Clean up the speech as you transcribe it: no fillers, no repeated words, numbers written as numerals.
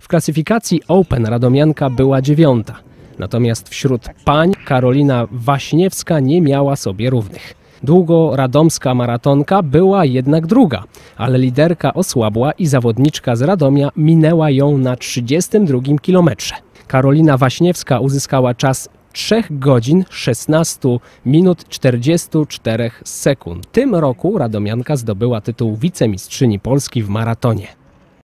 W klasyfikacji Open radomianka była 9. Natomiast wśród pań Karolina Waśniewska nie miała sobie równych. Długo radomska maratonka była jednak 2, ale liderka osłabła i zawodniczka z Radomia minęła ją na 32 kilometrze. Karolina Waśniewska uzyskała czas 3 godzin 16 minut 44 sekund. W tym roku radomianka zdobyła tytuł wicemistrzyni Polski w maratonie.